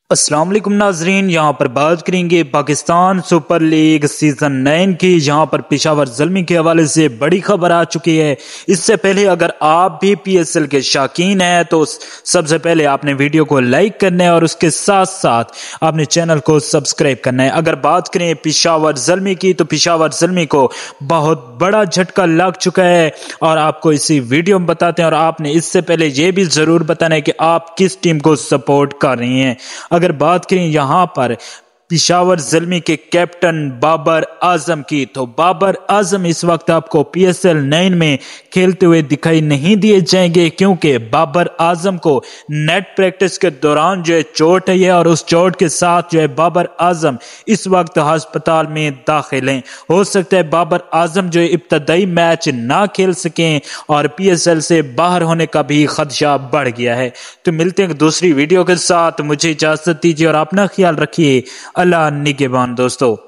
السلام علیکم ناظرین، یہاں پر بات کریں گے پاکستان سپر لیگ سیزن 9 کی، جہاں پر پشاور زلمی کے حوالے سے بڑی خبر آ چکی ہے۔ اس سے پہلے اگر آپ بھی پی ایس ایل کے شائقین ہیں تو سب سے پہلے آپ نے ویڈیو کو لائک کرنا ہے اور اس کے ساتھ ساتھ آپ نے چینل کو سبسکرائب کرنا ہے۔ اگر بات کریں پشاور زلمی کی تو پشاور زلمی کو بہت بڑا جھٹکا لگ چکا ہے اور آپ کو اسی ویڈیو میں بتاتے ہیں، اور آپ نے اس سے پہلے یہ بھی ضرور بتانا ہے کہ آپ کس ٹیم کو سپورٹ کر رہی ہیں۔ اگر بات کریں یہاں پر پشاور زلمی کے کیپٹن بابر اعظم کی، تو بابر اعظم اس وقت آپ کو پی ایس ایل 9 میں کھیلتے ہوئے دکھائی نہیں دیے جائیں گے، کیونکہ بابر اعظم کو نیٹ پریکٹس کے دوران چوٹ ہے اور اس چوٹ کے ساتھ بابر اعظم اس وقت ہسپتال میں داخل ہیں۔ ہو سکتا ہے بابر اعظم ابتدائی میچ نہ کھیل سکیں اور پی ایس ایل سے باہر ہونے کا بھی خدشہ بڑھ گیا ہے۔ تو ملتے ہیں دوسری ویڈیو کے ساتھ، مجھے اجازت دیجیے اور اپنا خیال رکھیے۔ اللہ نگہبان دوستو۔